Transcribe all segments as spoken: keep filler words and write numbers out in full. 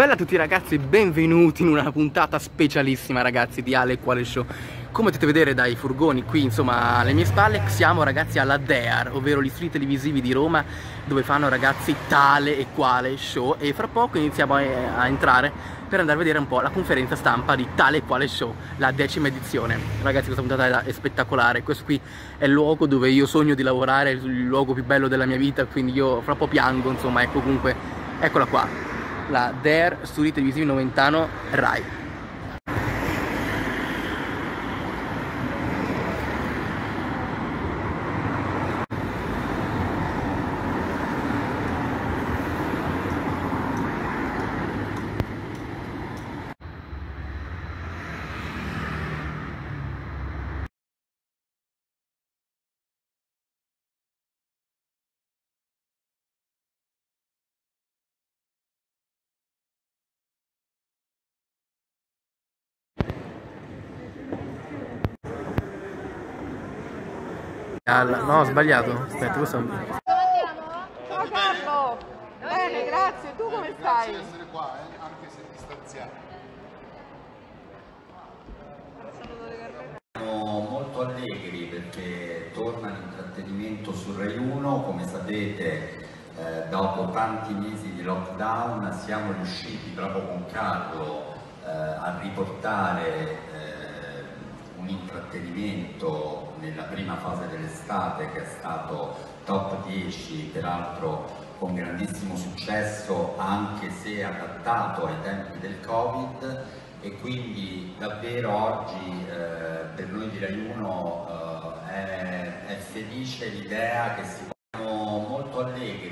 Bella a tutti ragazzi, benvenuti in una puntata specialissima ragazzi di Ale Quale Show. Come potete vedere dai furgoni qui insomma alle mie spalle, siamo ragazzi alla D E A R, ovvero gli studi televisivi di Roma, dove fanno ragazzi Tale e Quale Show, e fra poco iniziamo a, a entrare per andare a vedere un po' la conferenza stampa di Tale e Quale Show, la decima edizione. Ragazzi, questa puntata è spettacolare, questo qui è il luogo dove io sogno di lavorare, è il luogo più bello della mia vita, quindi io fra poco piango, insomma, ecco comunque, eccola qua. La D E A R Studi Televisivi Noventano Rai. No, ho sbagliato. Aspetta, questo è un... Ciao Carlo! Bene, grazie. Tu come stai? Grazie di essere qua, eh? Anche se distanziati. Siamo molto allegri perché torna l'intrattenimento su Rai uno. Come sapete, eh, dopo tanti mesi di lockdown siamo riusciti proprio con Carlo eh, a riportare eh, un intrattenimento nella prima fase dell'estate che è stato top dieci, peraltro con grandissimo successo anche se adattato ai tempi del Covid, e quindi davvero oggi eh, per noi di Rai uno eh, è, è felice l'idea che siamo molto allegri.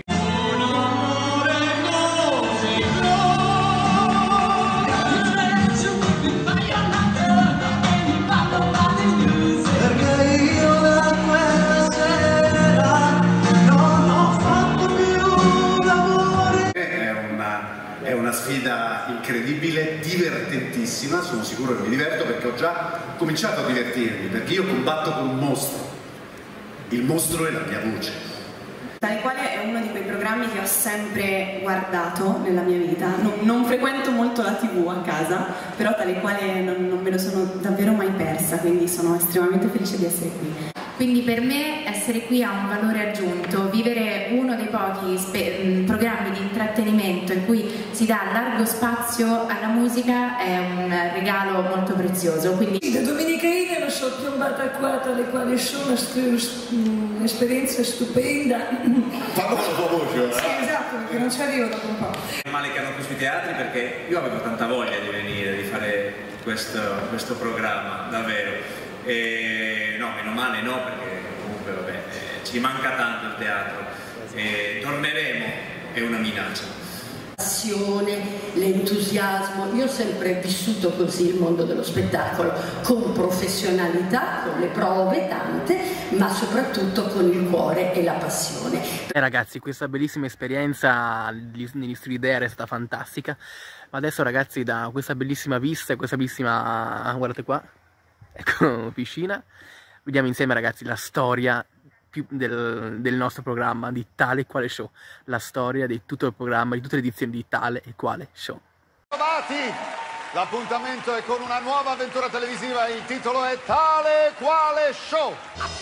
È una sfida incredibile, divertentissima, sono sicuro che mi diverto perché ho già cominciato a divertirmi, perché io combatto con un mostro, il mostro è la mia voce. Tale Quale è uno di quei programmi che ho sempre guardato nella mia vita, non, non frequento molto la tivù a casa, però Tale Quale non, non me lo sono davvero mai persa, quindi sono estremamente felice di essere qui. Quindi per me essere qui ha un valore aggiunto, vivere uno dei pochi programmi di intrattenimento in cui si dà largo spazio alla musica è un regalo molto prezioso. Quindi... Da Domenica Ina sono piombata qua Tale Quale Show, un'esperienza stupenda. Fallo con la tua voce, eh? Sì, esatto, perché non ci arrivo dopo un po'. Male che hanno questi teatri, perché io avevo tanta voglia di venire, di fare questo, questo programma, davvero. E no, meno male no, perché comunque vabbè, eh, ci manca tanto il teatro, e torneremo, è una minaccia. La passione, l'entusiasmo, io ho sempre vissuto così il mondo dello spettacolo, con professionalità, con le prove tante, ma soprattutto con il cuore e la passione. Eh, ragazzi, questa bellissima esperienza negli studi D E A R è stata fantastica, ma adesso ragazzi, da questa bellissima vista e questa bellissima, guardate qua, ecco, piscina, vediamo insieme ragazzi la storia più del, del nostro programma di Tale e Quale Show, la storia di tutto il programma, di tutte le edizioni di Tale e Quale Show. L'appuntamento è con una nuova avventura televisiva, il titolo è Tale e Quale Show.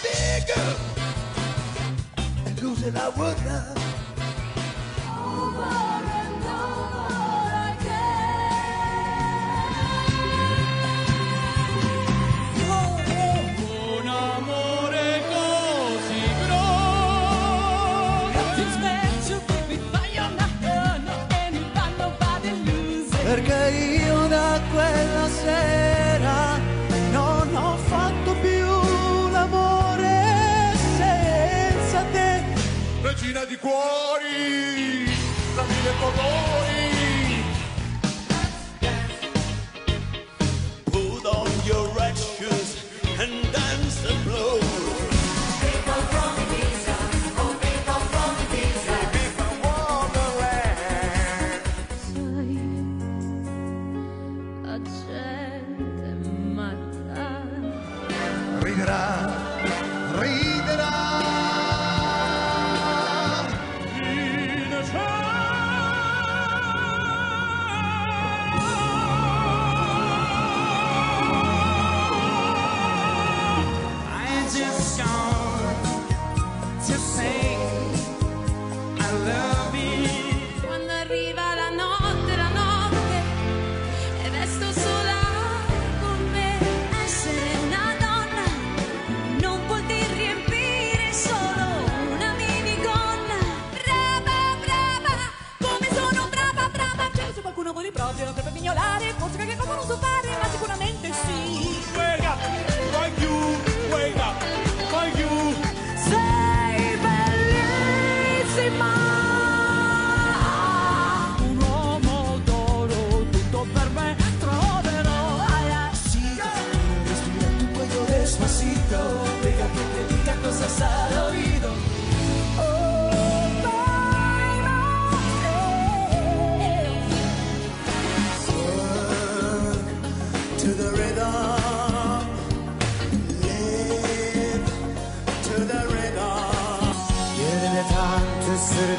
Perché io da quella sera non ho fatto più l'amore senza te. Regina di cuori, da mille colori. Put on your red shoes and dance the blues. People from Ibiza, oh people from Ibiza, Ibiza wonderland. La gente matta Riderà, riderà.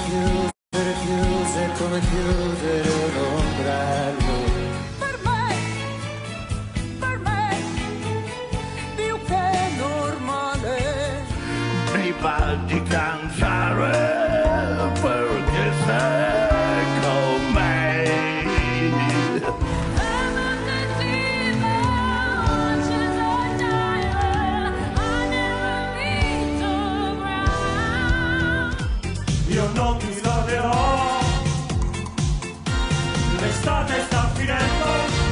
chiudere, chiudere come chiudere un ombrello. Per me, per me, più che normale. Mi va di cantare perché sei con me. Io non ti laverò, l'estate sta finendo.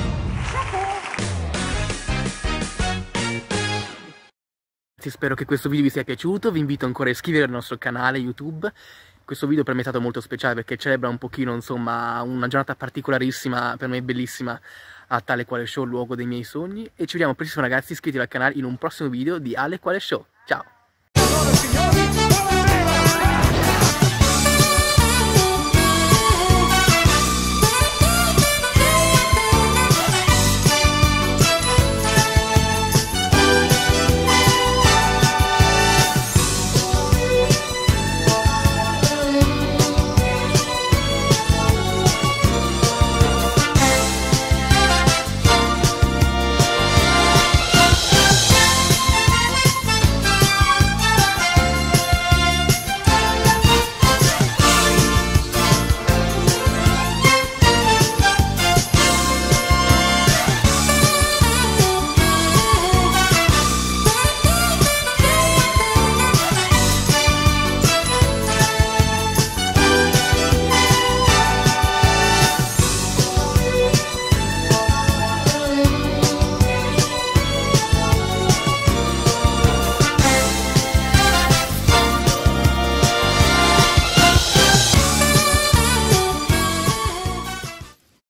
Spero che questo video vi sia piaciuto, vi invito ancora a iscrivervi al nostro canale YouTube. Questo video per me è stato molto speciale perché celebra un pochino, insomma, una giornata particolarissima, per me bellissima, a Tale Quale Show, il luogo dei miei sogni. E ci vediamo prestissimo ragazzi, iscrivetevi al canale in un prossimo video di Ale Quale Show. Ciao!